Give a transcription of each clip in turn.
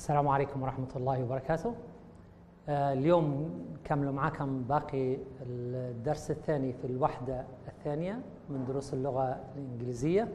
السلام عليكم ورحمة الله وبركاته. اليوم نكمل معكم باقي الدرس الثاني في الوحدة الثانية من دروس اللغة الإنجليزية.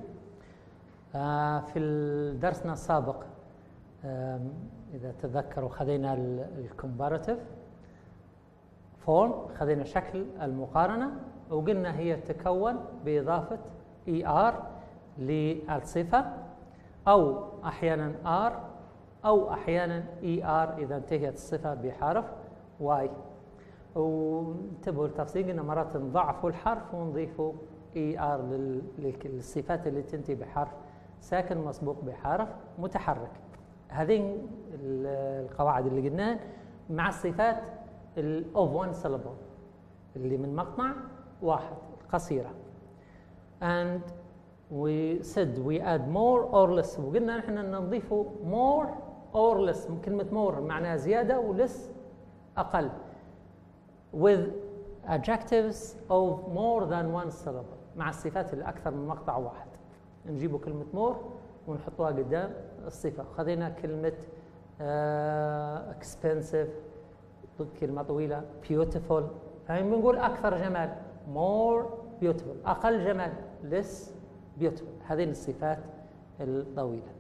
في درسنا السابق إذا تذكروا خذينا الكومباراتيف فورم، خذينا شكل المقارنة وقلنا هي تتكون بإضافة ER للصفة أو أحيانا R أو أحيانا ER إذا انتهت الصفة بحرف Y. وانتبهوا للتفصيل، قلنا مرات نضعفوا الحرف ونضيفوا ER للصفات اللي تنتهي بحرف ساكن مسبوق بحرف متحرك. هذه القواعد اللي قلناها مع الصفات of one syllable اللي من مقطع واحد قصيرة. And we said we add more or less، وقلنا نحن نضيفه more or less. كلمة more معناها زيادة و less أقل with adjectives of more than one syllable، مع الصفات اللي أكثر من مقطع واحد نجيبوا كلمة more ونحطوها قدام الصفة. خذينا كلمة expensive كلمة طويلة، beautiful يعني بنقول أكثر جمال more beautiful، أقل جمال less beautiful. هذه الصفات الطويلة.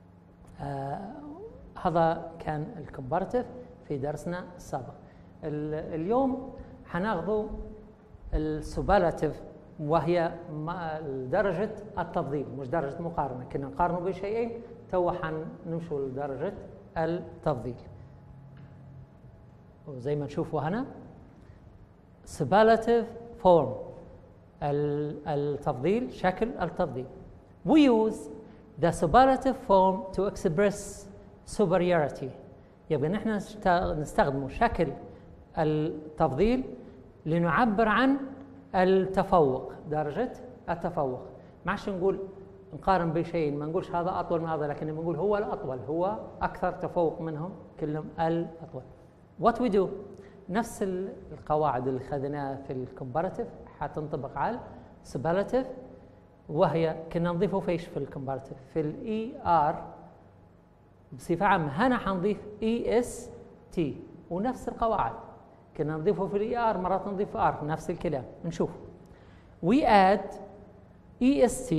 هذا كان الكومباراتيف في درسنا السابق. اليوم حناخذ السوبرلاتيف، وهي درجة التفضيل مش درجة مقارنة. كنا نقارنه بشيئين، تو حنمشوا لدرجة التفضيل. وزي ما نشوفوا هنا superlative form التفضيل، شكل التفضيل. We use the superlative form to express superiority. يبقى نحن نستخدم شكل التفضيل لنعبر عن التفوق، درجة التفوق. ما عادش نقول نقارن بشيء، ما نقولش هذا أطول من هذا، لكن نقول هو الأطول، هو أكثر تفوق منهم كلهم الأطول. What we do، نفس القواعد اللي خذناها في الكومباراتيف حتنطبق على السوبرلاتيف، وهي كنا نضيفه فيش في الكومباراتيف في الاي ار بصفه عامه. هنا حنضيف اي اس تي، ونفس القواعد كنا نضيفه في الاي ار، مرات نضيف ار، نفس الكلام. نشوف we add est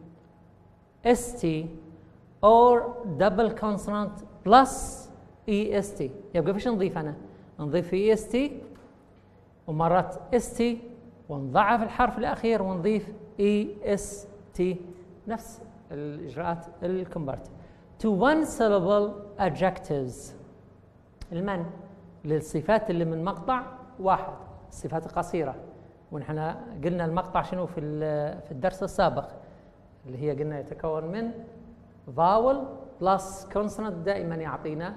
st or double consonant plus est. يبقى فيش نضيف؟ انا نضيف est ومرات st ونضعف الحرف الأخير ونضيف est، نفس الإجراءات الكومباراتيف. to one syllable adjectives، المن للصفات اللي من مقطع واحد، الصفات القصيرة. ونحن قلنا المقطع شنو في الدرس السابق، اللي هي قلنا يتكون من vowel plus consonant، دائما يعطينا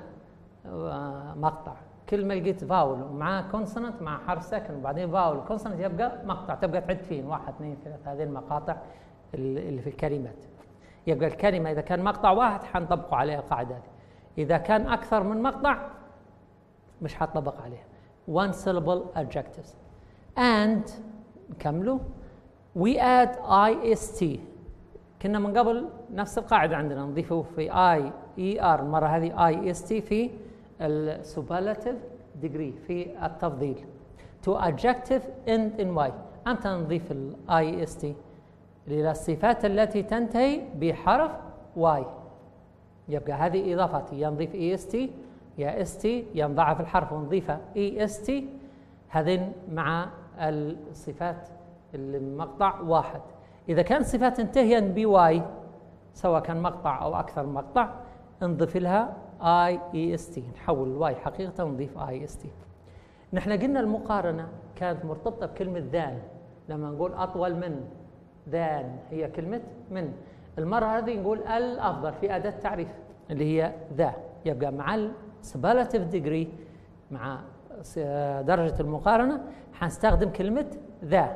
مقطع. كل ما لقيت فاول ومعاه كونسونانت مع حرف ساكن وبعدين فاول كونسونانت يبقى مقطع، تبقى تعد فيه 1 2 3 هذه المقاطع اللي في الكلمات. يبقى الكلمة إذا كان مقطع واحد حنطبقوا عليها القاعدة هذه، إذا كان أكثر من مقطع مش حنطبق عليها. one syllable adjectives. and نكملوا we add ist. كنا من قبل نفس القاعدة عندنا نضيفه في er، المرة هذه ist في السوبرلاتيف ديجري في التفضيل. to adjective end in y، أمتى نضيف ist؟ للصفات التي تنتهي بحرف y. يبقى هذه إضافات، يا نضيف est يا st، يا نضعف الحرف ونضيفه est. هذين مع الصفات اللي من مقطع واحد. إذا كان صفات تنتهين by سواء كان مقطع أو أكثر من مقطع نضيف لها ist، نحول الواي حقيقة ونضيف ist. نحن قلنا المقارنة كانت مرتبطة بكلمة ذان، لما نقول أطول من ذان هي كلمة من. المرة هذه نقول الأفضل في أداة تعريف اللي هي ذا. يبقى مع السوبرلاتيف ديجري، مع درجة المقارنة حنستخدم كلمة ذا.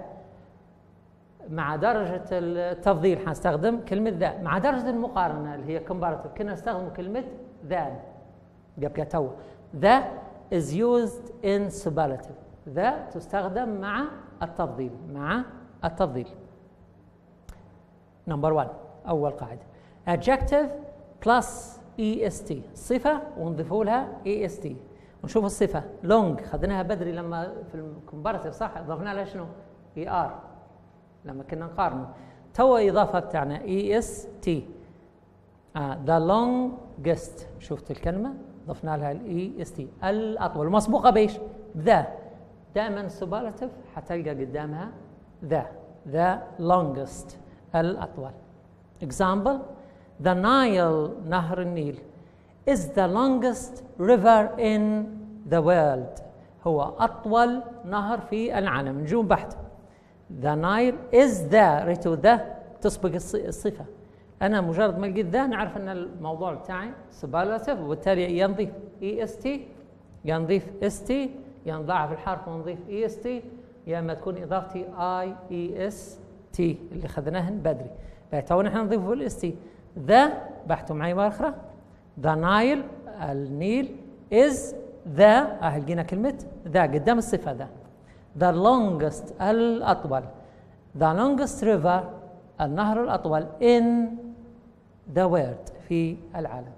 مع درجة التفضيل حنستخدم كلمة ذا. مع درجة المقارنة اللي هي كومباراتيف كنا نستخدم كلمة ذان. يبقى تو ذا is used in superlative، ذا تستخدم مع التفضيل، مع التفضيل. نمبر 1 أول قاعدة adjective plus est صفة ونضيفوا لها est ونشوف الصفة long خذناها بدري لما في الكومباراتيف صح اضفنا لها شنو er لما كنا نقارنه تو إضافة بتاعنا est the longest شفت الكلمة ضفنا لها est الأطول مسبوقة بإيش the دائما superlative حتلقى قدامها the longest الأطول example the Nile نهر النيل is the longest river in the world هو أطول نهر في العالم نجوم بحت the Nile is the ريتو the تسبق الصفة أنا مجرد ما لقيت ذا نعرف أن الموضوع بتاعي superlative وبالتالي ينضيف est ينضيف st ينضاعف الحرف ونضيف est يا اما تكون اضافتي iest اللي خذناها بدري تو نحن نضيفه الاس ذا بحثوا معي مره اخرى ذا نايل النيل از ذا لقينا كلمه ذا قدام الصفه ذا ذا longest الاطول ذا longest river النهر الاطول in the world في العالم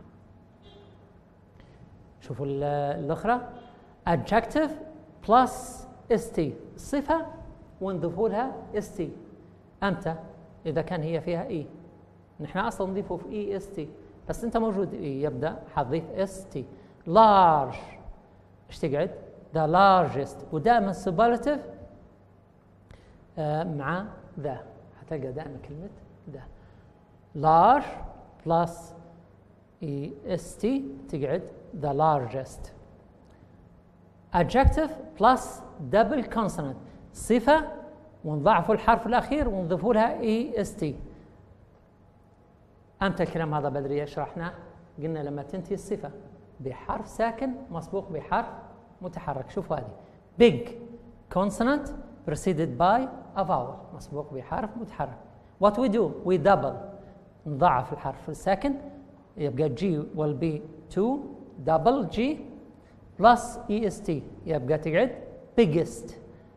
شوفوا الاخرى adjective plus st صفة ونضيفوا لها st أمتى؟ إذا كان هي فيها e نحن أصلا نضيفه في est بس أنت موجود e يبدأ حتضيف st large إيش تقعد؟ the largest ودائما superlative مع ذا حتلقى دائما كلمة ذا large plus est تقعد the largest adjective plus double consonant صفة ونضاعفوا الحرف الأخير ونضيفوا لها est أمتى الكلام هذا بدري شرحناه قلنا لما تنتهي الصفة بحرف ساكن مسبوق بحرف متحرك شوفوا هذه big consonant preceded by a vowel مسبوق بحرف متحرك what we do we double نضاعف الحرف الساكن يبقى G will be 2 double G plus est يبقى تقعد biggest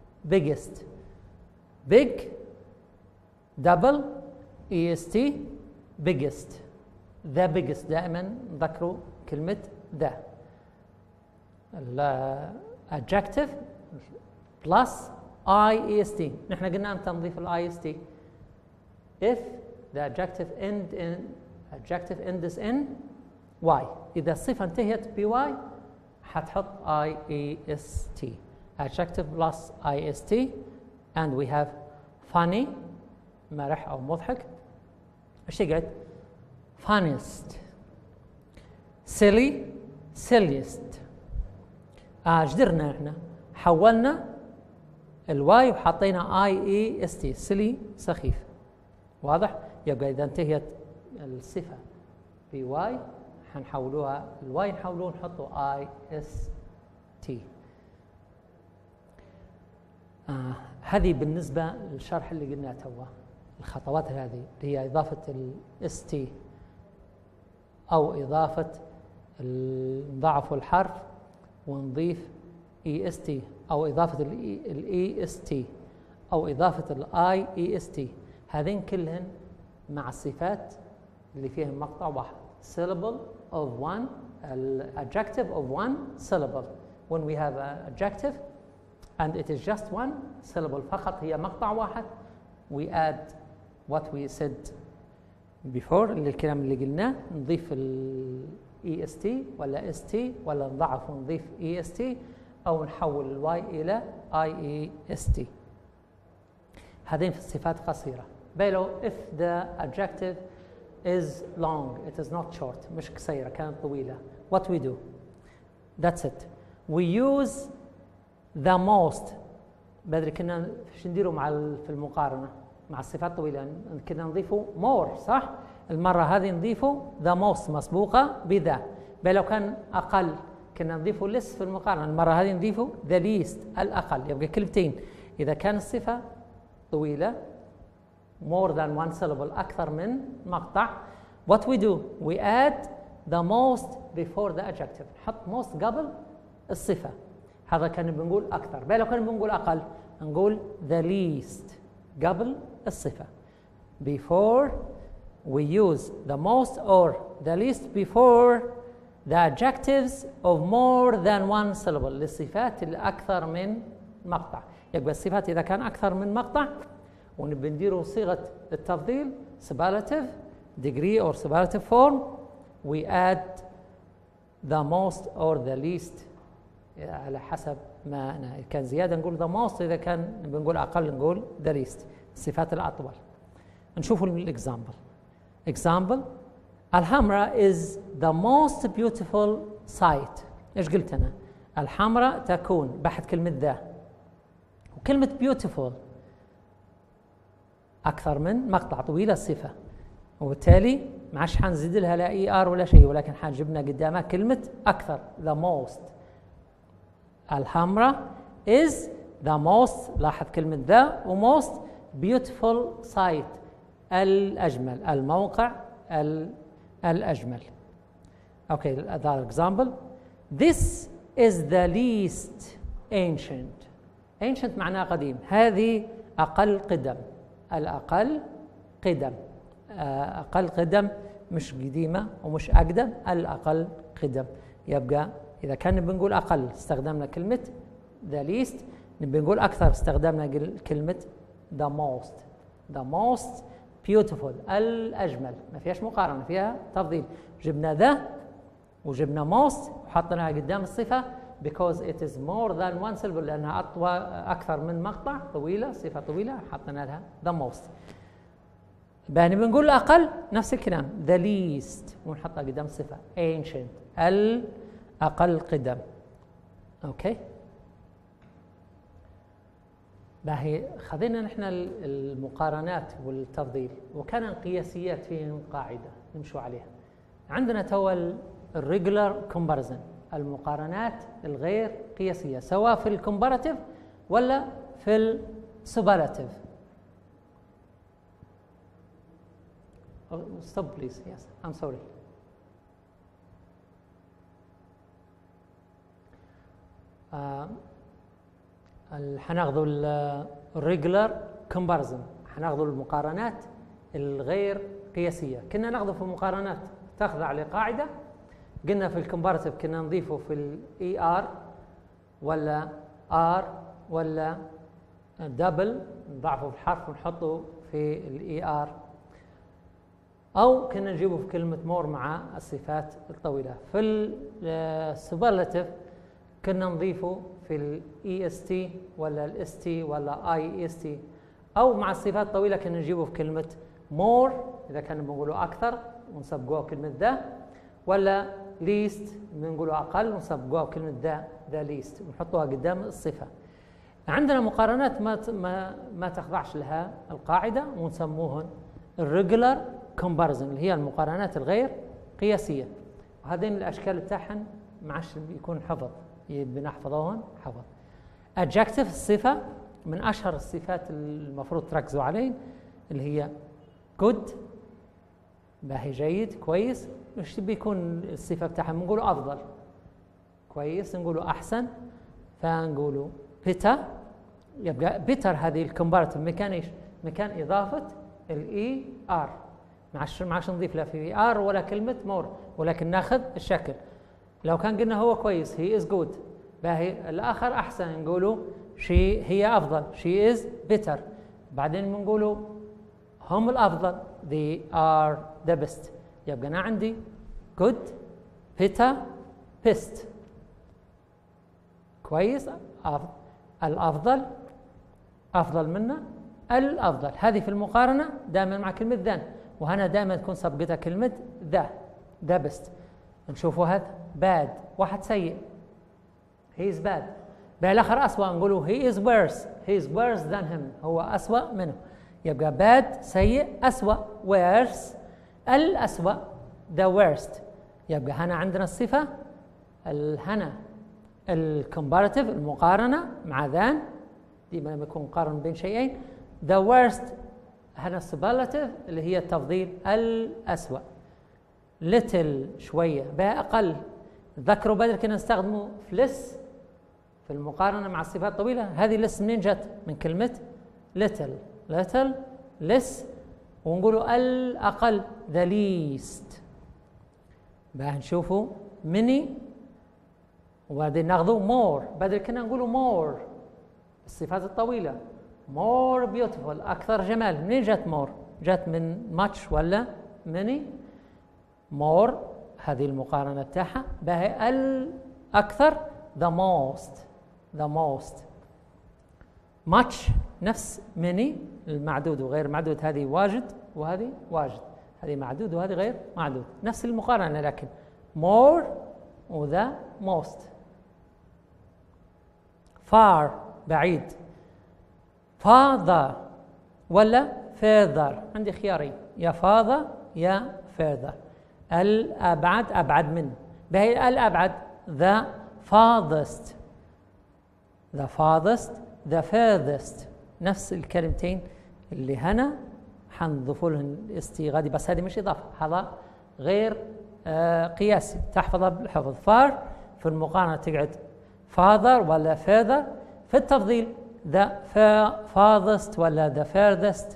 big double est biggest the biggest دائما نذكروا كلمة the adjective plus ist نحن قلنا أمتى نضيف ist if the adjective ends in y إذا الصفة انتهت ب y حتحط iest adjective plus ist and we have funny مرح أو مضحك ايش يقعد funniest silly silliest ايش درنا احنا حولنا الواي وحطينا iest silly سخيف واضح يبقى إذا انتهت الصفة بواي حنحولوها الواي نحولوه نحطه ist هذه بالنسبة للشرح اللي قلناه توه الخطوات هذه اللي هي إضافة است أو إضافة نضاعف الحرف ونضيف est أو إضافة est أو إضافة iest هذين كلهن مع الصفات اللي فيهم مقطع واحد syllable of one adjective of one syllable when we have an adjective and it is just one syllable فقط هي مقطع واحد we add what we said before اللي الكلام اللي قلناه نضيف ال est ولا st ولا نضعف ونضيف est أو نحول الواي إلى iest هذين في الصفات قصيرة بيلو if the adjective is long it is not short مش قصيرة كانت طويلة what we do that's it we use the most بدري كنا ايش نديروا مع في المقارنة مع الصفات الطويلة كنا نضيفه more صح المرة هذه نضيفه the most مسبوقة بذا بل لو كان أقل كنا نضيفه less في المقارنة المرة هذه نضيفه the least الأقل يبقى كلمتين إذا كان الصفة طويلة more than one syllable أكثر من مقطع what we do we add the most before the adjective نحط most قبل الصفة هذا كان بنقول أكثر بل لو كان بنقول أقل نقول the least قبل الصفة before we use the most or the least before the adjectives of more than one syllable. للصفات الأكثر من مقطع. يبقى الصفات إذا كان أكثر من مقطع وبنديره صيغة التفضيل superlative degree or superlative form, we add the most or the least على حسب ما كان زيادة نقول the most، إذا كان بنقول أقل نقول the least. الصفات الأطول. نشوف الإكزامبل. example الحمراء is the most beautiful sight. إيش قلت أنا؟ الحمراء تكون بحث كلمة ذا، وكلمة beautiful أكثر من مقطع طويلة الصفة، وبالتالي ما عادش حنزيد لها لا اي ار ولا شيء، ولكن حنجبنا قدامها كلمة أكثر the most. الحمراء is the most، لاحظ كلمة ذا و most beautiful site الأجمل، الموقع الأجمل. Okay, another example. This is the least ancient. ancient معناه قديم، هذه أقل قدم. الأقل قدم، أقل قدم مش قديمة ومش أقدم، الأقل قدم. يبقى إذا كان بنقول أقل استخدمنا كلمة the least، بنقول أكثر استخدمنا كلمة the most. the most beautiful الأجمل، ما فيهاش مقارنة، فيها تفضيل. جبنا ذا وجبنا most وحطيناها قدام الصفة because it is more than one syllable، لأنها أكثر من مقطع طويلة، صفة طويلة حطينا لها the most. يعني بنقول أقل نفس الكلام the least ونحطها قدام الصفة ancient الأقل قدم. أوكي، باهي خذينا نحن المقارنات والتفضيل، وكان قياسيات فيهم قاعدة نمشوا عليها. عندنا توا الريجولار كومباريزن، المقارنات الغير قياسية، سواء في الكومباراتيف ولا في السوبراتيف. stop please. Yes, I'm sorry. حناخذوا الريجولار كومباريزن، حناخذوا المقارنات الغير قياسية. كنا ناخذه في المقارنات تخضع لقاعدة، قلنا في الكومباراتيف كنا نضيفه في الاي ار ولا ار ولا دبل، نضعفه في الحرف ونحطه في الاي ار، او كنا نجيبه في كلمة مور مع الصفات الطويلة. في السوبرلاتيف كنا نضيفه في الاي اس تي ولا الاس تي ولا اي اس تي، او مع الصفات الطويلة كنا نجيبه في كلمة مور اذا كنا بنقوله اكثر ونسبقوها بكلمة ذا، ولا ليست بنقوله اقل ونسبقوها بكلمة ذا ليست ونحطوها قدام الصفة. عندنا مقارنات ما تخضعش لها القاعدة ونسموهن الريجولار كومباريزن، اللي هي المقارنات الغير قياسية. وهذين الاشكال بتاعهن ما عادش يكون حفظ، بنحفظوهن حفظ. adjective الصفة من اشهر الصفات المفروض تركزوا عليه، اللي هي good باهي جيد كويس. وش بيكون الصفة بتاعها؟ بنقوله أفضل كويس، نقوله أحسن، فنقوله better. يبقى better هذه الكومباراتيف مكان إيش؟ مكان إضافة الإي آر، ما عادش نضيف لا في آر ولا كلمة more، ولكن ناخذ الشكل. لو كان قلنا هو كويس he is good، باهي الآخر أحسن نقوله هي أفضل she is better. بعدين بنقوله هم الأفضل they are the best. يبقى أنا عندي good better best، كويس الأفضل أفضل منا الأفضل. هذه في المقارنة دائما مع كلمة ذن، وهنا دائما تكون سبقتها كلمة the best. نشوفوا هذا bad، واحد سيء he is bad، بالآخر أسوأ نقوله he is worse than him، هو أسوأ منه. يبقى bad سيء، أسوأ worse الأسوأ the worst. يبقى هنا عندنا الصفة هنا الكومباراتيف المقارنة مع ذان، ديما لما يكون مقارن بين شيئين. the worst هنا السوبرلاتيف اللي هي التفضيل الأسوأ. little شوية بأقل، ذكروا بدل كنا نستخدمه في less في المقارنة مع الصفات الطويلة. هذه less منين جت؟ من كلمة little less ونقولوا الأقل the least. بقى نشوفوا many وبعدين ناخذوا more، بدل كنا نقولوا more الصفات الطويلة more beautiful أكثر جمال. منين جت more؟ جت من much ولا many؟ more هذه المقارنة بتاعها. بقى الأكثر the most much نفس many المعدود وغير معدود، هذه واجد وهذه واجد، هذه معدود وهذه غير معدود، نفس المقارنة لكن more و the most. far بعيد، farther ولا further، عندي خيارين يا farther يا further. الأبعد أبعد من، بهي الأبعد the farthest the furthest، نفس الكلمتين اللي هنا حنضيفوا لهم الاستي غادي، بس هذه مش إضافة، هذا غير قياسي تحفظها بالحفظ. far في المقارنة تقعد farther ولا further، في التفضيل the farthest ولا the furthest.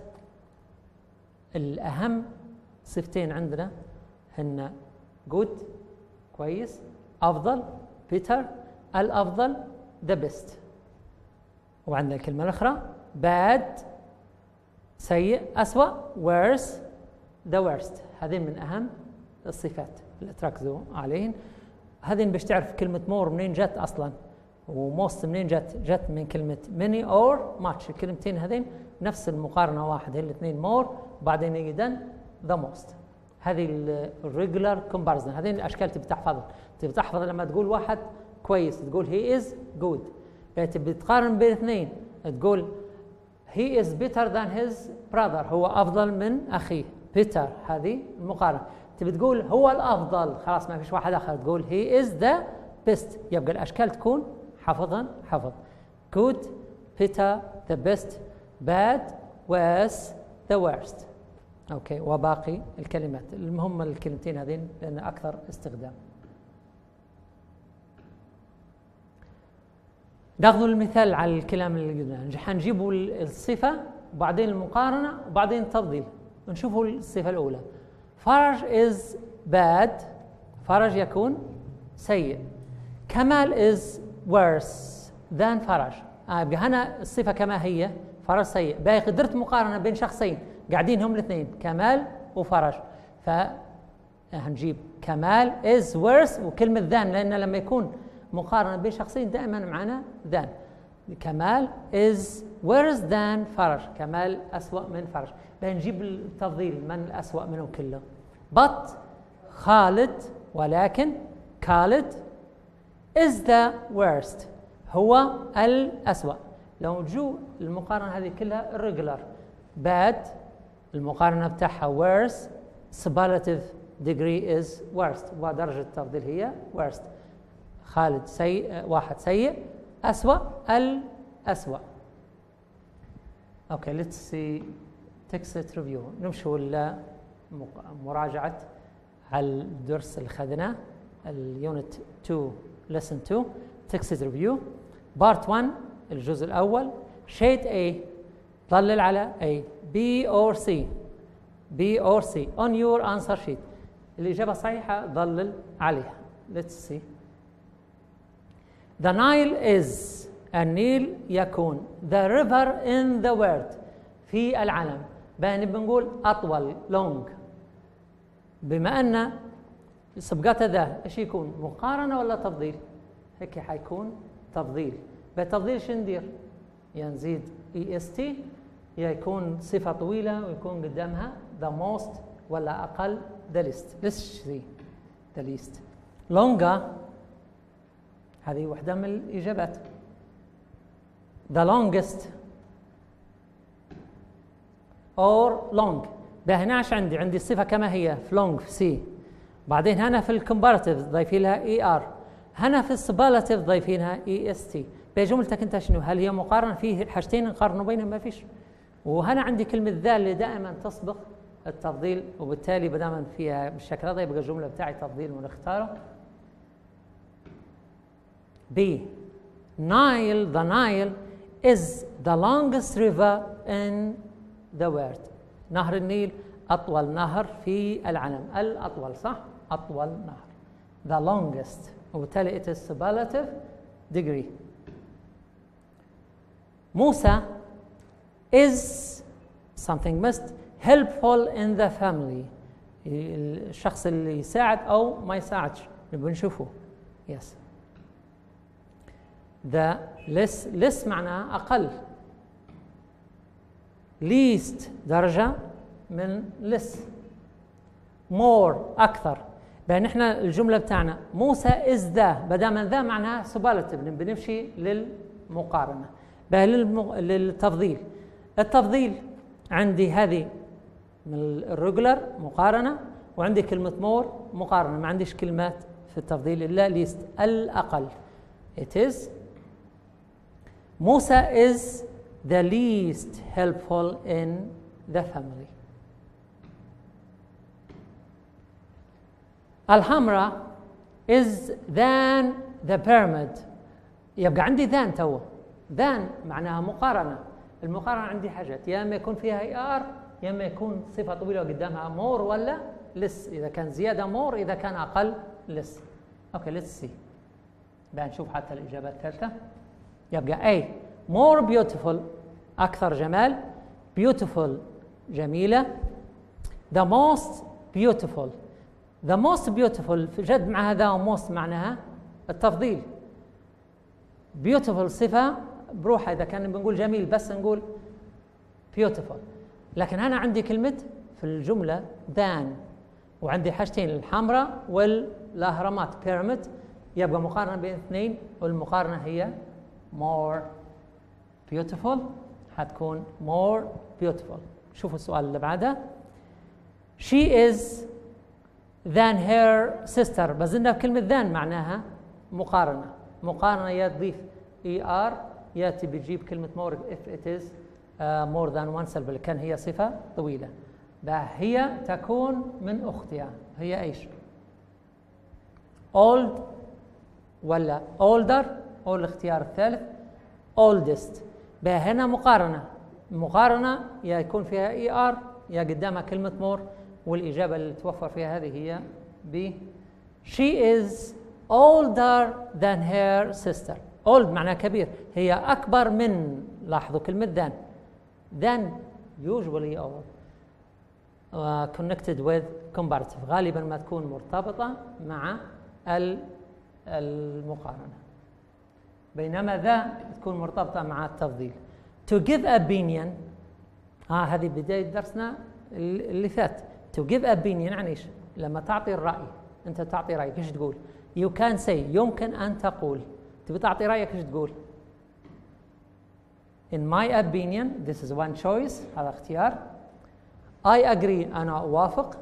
الأهم صفتين عندنا هن good كويس، أفضل better، الأفضل the best. وعندنا الكلمة الأخرى bad سيء، أسوأ worse the worst. هذين من أهم الصفات اللي تركزوا عليهن. هذين باش تعرف كلمة more منين جت أصلا، وموست منين جت من كلمة many or much. الكلمتين هذين نفس المقارنة واحد، الاثنين more وبعدين يجي the most. هذه الريجولار كومباريزن، هذين الأشكال تبي تحفظها لما تقول واحد كويس تقول he is good، تبي تقارن بين اثنين تقول he is better than his brother، هو أفضل من أخيه better، هذه المقارنة. تبي تقول هو الأفضل، خلاص ما فيش واحد آخر، تقول he is the best. يبقى الأشكال تكون حفظ good better the best bad worse the worst. أوكي، وباقي الكلمات المهم الكلمتين هذين لأن أكثر استخدام. ناخذ المثال على الكلام اللي قلنا، حنجيبوا الصفة وبعدين المقارنة وبعدين التفضيل. نشوفوا الصفة الأولى فرج is bad، فرج يكون سيء. كمال is worse than فرج. يبقى هنا الصفة كما هي، فرج سيء، باقي قدرت مقارنة بين شخصين قاعدين هم الاثنين كمال وفرج، فهنجيب كمال is worse وكلمة than، لأن لما يكون مقارنة بين شخصين دائما معنا than. كمال is worse than فرج، كمال أسوأ من فرج. بنجيب التفضيل من الأسوأ منهم كله. but خالد ولكن خالد is the worst، هو الأسوأ. لو جو المقارنة هذه كلها irregular، bad المقارنة بتاعها worse، superlative degree is worst، ودرجة التفضيل هي worst. خالد سيء، واحد سيء، أسوأ الأسوأ. Okay, let's see text review. نمشوا مراجعة على الدرس اللي خذناه اليونت 2 lesson 2 text review part 1 الجزء الأول. shade A ظلل على A، B or C on your answer sheet. الإجابة صحيحة ظلل عليها. let's see. the Nile is، النيل يكون the river in the world، في العالم. بنقول أطول long، بما أن سبقت ذا إيش يكون، مقارنة ولا تفضيل؟ هيك حيكون تفضيل. بتفضيل شو ندير؟ ينزيد est، يكون صفة طويلة ويكون قدامها the most ولا أقل the least. let's see the least. longer هذه واحدة من الإجابات. the longest or long. هنا عندي الصفة كما هي في long في C، بعدين هنا في الكومباراتيف ضيفي لها ER، هنا في السبالاتيف ضيفينها EST. بجملتك انت شنو؟ هل هي مقارنة؟ فيه حاجتين نقارنوا بينهم؟ ما فيش. وهنا عندي كلمة ذا اللي دائما تسبق التفضيل، وبالتالي بداما فيها بالشكل هذا يبقى الجملة بتاعي تفضيل ونختاره. B Nile، the Nile is the longest river in the world. نهر النيل أطول نهر في العالم، الأطول صح؟ أطول نهر the longest، وبالتالي it is superlative degree. موسى is something must helpful in the family، الشخص اللي يساعد أو ما يساعدش نبغى نشوفه. yes. the less معناها أقل، least درجة من less، more أكثر. بأن احنا الجملة بتاعنا موسى is the، بدأ من ذا معناها superlative، بنمشي للمقارنة. بقى للتفضيل، التفضيل عندي هذه من الريجولر مقارنة، وعندي كلمة مور مقارنة، ما عنديش كلمات في التفضيل إلا ليست الأقل. it is موسى is the least helpful in the family. الحمراء is than the pyramid، يبقى عندي than تو، than معناها مقارنة. المقارنة عندي حاجات، يا اما يكون فيها er، يا اما يكون صفة طويلة قدامها more ولا less، إذا كان زيادة more، إذا كان أقل less. أوكي let's see، بقى نشوف حتى الإجابة الثالثة. يبقى A more beautiful أكثر جمال، beautiful جميلة، the most beautiful. the most beautiful في جد مع هذا most معناها التفضيل. beautiful صفة بروحها، إذا كان بنقول جميل بس نقول beautiful، لكن أنا عندي كلمة في الجملة than، وعندي حاجتين الحمراء والأهرامات pyramid، يبقى مقارنة بين اثنين، والمقارنة هي more beautiful، حتكون more beautiful. شوفوا السؤال اللي بعده. she is than her sister، بزلنا بكلمة than معناها مقارنة. مقارنة يا تضيف er يا تبي تجيب كلمة more if it is more than one syllable، كان هي صفة طويلة. هي تكون من أختها، هي إيش؟ old ولا older، أو الاختيار الثالث oldest. هنا مقارنة يا يكون فيها er يا قدامها كلمة more، والإجابة اللي توفر فيها هذه هي B. she is older than her sister. old معناه كبير، هي أكبر من، لاحظوا كلمة than usually old connected with comparative، غالبا ما تكون مرتبطة مع المقارنة، بينما ذا تكون مرتبطة مع التفضيل. to give opinion، هذه بداية درسنا اللي فات. to give opinion يعني إيش؟ لما تعطي الرأي، أنت تعطي رأيك إيش تقول؟ you can say، يمكن أن تقول، تبي تعطي رأيك إيش تقول؟ in my opinion this is one choice، هذا اختيار. I agree أنا أوافق.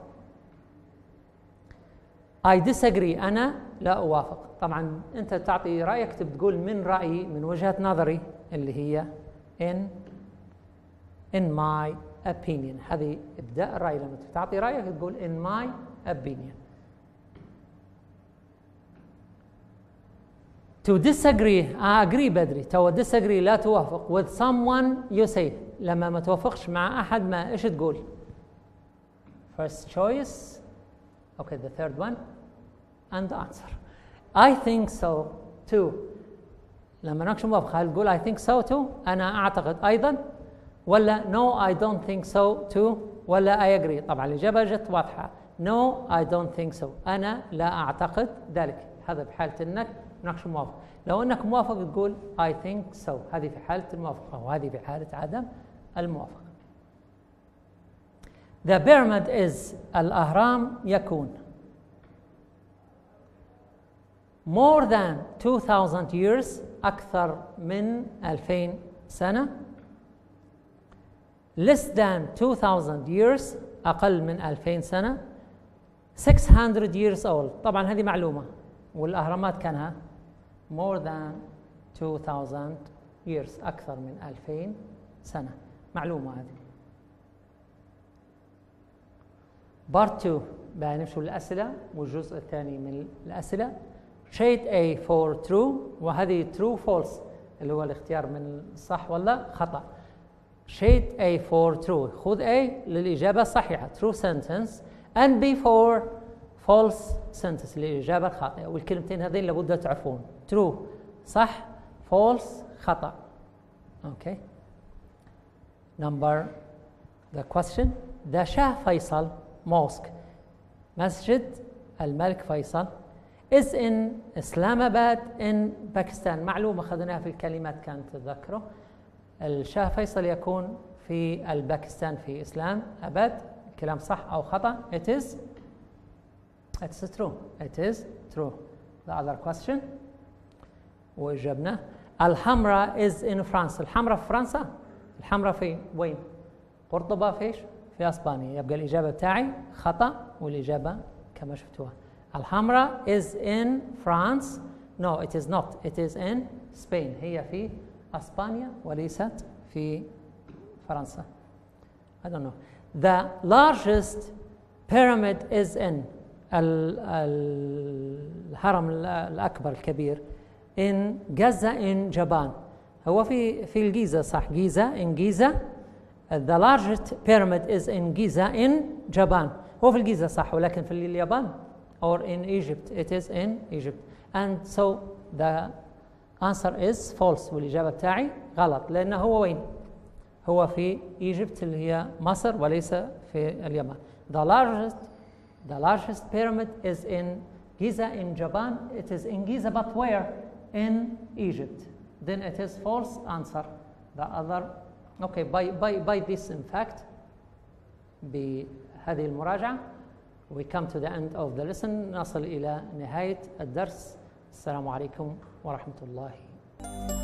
I disagree أنا لا أوافق. طبعا أنت تعطي رأيك تبي تقول من رأيي، من وجهة نظري اللي هي in my opinion. هذه ابدأ الرأي، لما تعطي رأيك تقول in my opinion. to disagree agree بدري، تو disagree لا توافق with someone you say، لما ما توافقش مع أحد ما إيش تقول؟ first choice. okay the third one and the answer I think so too. لما ناقش موافق هل تقول I think so too، أنا أعتقد أيضا، ولا no I don't think so too، ولا I agree؟ طبعا الإجابة جت واضحة no I don't think so، أنا لا أعتقد ذلك. هذا بحالة أنك ناقش موافق. لو أنك موافق تقول I think so، هذه في حالة الموافقة، وهذه في حالة عدم الموافقة. the pyramid is، الأهرام يكون more than 2000 years، أكثر من 2000 سنة. less than 2000 years، أقل من 2000 سنة. 600 years old، طبعا هذه معلومة، والأهرامات كانها more than 2000 years، أكثر من 2000 سنة، معلومة هذه. part 2 بقى نمشي للأسئلة، والجزء الثاني من الأسئلة. shade A for true، وهذه true false اللي هو الاختيار من صح ولا خطأ. shade A for true. خذ A للإجابة الصحيحة true sentence and B for false sentence للإجابة الخاطئة. والكلمتين هذين لابد تعرفون true صح false خطأ. Okay. Number the question the Shah Faisal Mosque مسجد الملك فيصل is in Islamabad in Pakistan. معلومة أخذناها في الكلمات كانت تذكروا. الشاه فيصل يكون في الباكستان في إسلام أبد. كلام صح أو خطأ؟ It's true. It is true. The other question وجبنا الحمراء is in France. الحمراء في فرنسا. الحمراء في وين؟ قرطبة فيش؟ في أسبانيا. يبقى الإجابة بتاعي خطأ والإجابة كما شفتوها. الحمراء is in France. No, it is not. It is in Spain. هي في أسبانيا وليست في فرنسا. I don't know. The largest pyramid is in الهرم الأكبر الكبير in Giza in Japan. هو في الجيزة صح جيزة in Giza. The largest pyramid is in Giza in Japan. هو في الجيزة صح ولكن في اليابان or in Egypt. It is in Egypt. And so the answer is false والإجابة بتاعي غلط لأنه هو وين؟ هو في Egypt اللي هي مصر وليس في اليابان. The largest pyramid is in Giza in Japan. It is in Giza but where? In Egypt. Then it is false answer. The other okay by this in fact بهذه المراجعة we come to the end of the lesson. نصل إلى نهاية الدرس. السلام عليكم ورحمة الله.